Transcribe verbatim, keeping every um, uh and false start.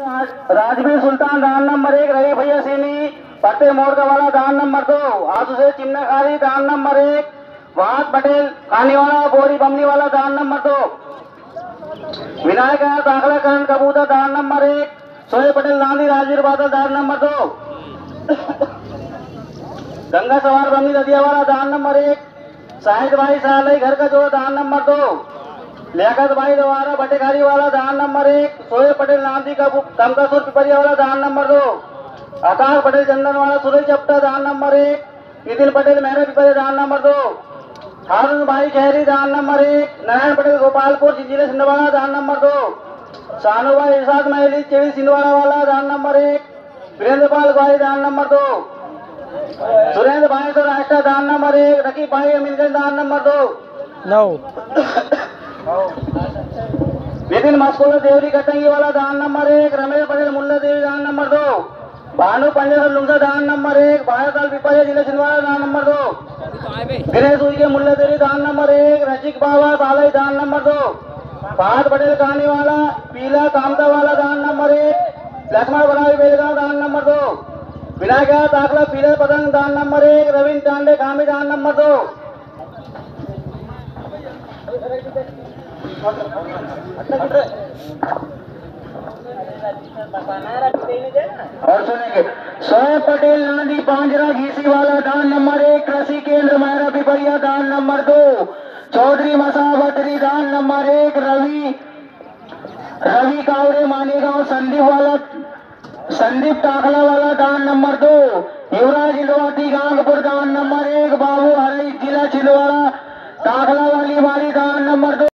राजवीर सुल्तान दान नंबर एक, रवि भैया सीनी पट्टे मोड़ का वाला दान नंबर दो, आंसू से चिमना खारी दान नंबर एक, वहाद पटेल खानी वाला बोरी बमनी वाला दान नंबर दो, विनायक दाखला करण कबूतर दान नंबर एक, सोहे पटेल नांदी राजवीर बादल दान नंबर दो, गंगा सवार बमनी नदिया वाला दान नंबर एक, शाहिद भाई सालई घर का जो दान नंबर दो, लियाकत भाई दोबारा बटेखारी वाला दान नंबर एक, सोहे पटेल नांदी का कमकासुर पिपरिया वाला दान नंबर दो, आकाश पटेल चंदन वाला सुरई चपटा दान नंबर एक, नितिन पटेल मेहरा पिपरिया दान नंबर दो, हारून भाई खैरी दान नंबर एक, नारायण पटेल गोपालपुर जिले सिंधवाड़ा दान नंबर दो, शानू भाई इरशाद महली चेवी सिंधवाड़ा वाला दान नंबर एक, वीरेंद्र पाल ग्वाही दान नंबर दो, सुरेंद्र भाई तो राष्ट्र दान नंबर एक, रकीब भाई अमीरगंज दान नंबर दो, नौ नितिन मस्कोला देवरी कटंगी वाला दान नंबर एक, रमेश पटेल मुल्ला देवी दान नंबर दो, भानु पंजाब लुंगा दान नंबर एक, भारत पिपरिया जिले छिंदवाड़ा दान नंबर दो, गणेश उइके मुल्ला देवी दान नंबर एक, रचिक बाबा सालई दान नंबर दो, फहद पटेल कहानी वाला पीला कामता वाला दान नंबर एक, लक्ष्मण बनावी बेलगांव दान नंबर दो, विनायक दाखला पीला पतंग दान नंबर एक, रविंद्र टांडे कामी दान नंबर दो, और सुनेंगे सोहेब पटेल नांदी पांजरा घीसी वाला दान नंबर एक, कृषि केंद्र मेहरा पिपरिया दान नंबर दो, चौधरी मसावतरी दान नंबर एक, रवि रवि कावड़े मानेगांव संदीप वाला संदीप टाकला वाला दान नंबर दो, युवराज इंदवाती गांगपुर दान नंबर एक, बाबू हरई जिला छिंदवाड़ा टाकला वाली वाली दान नंबर दो।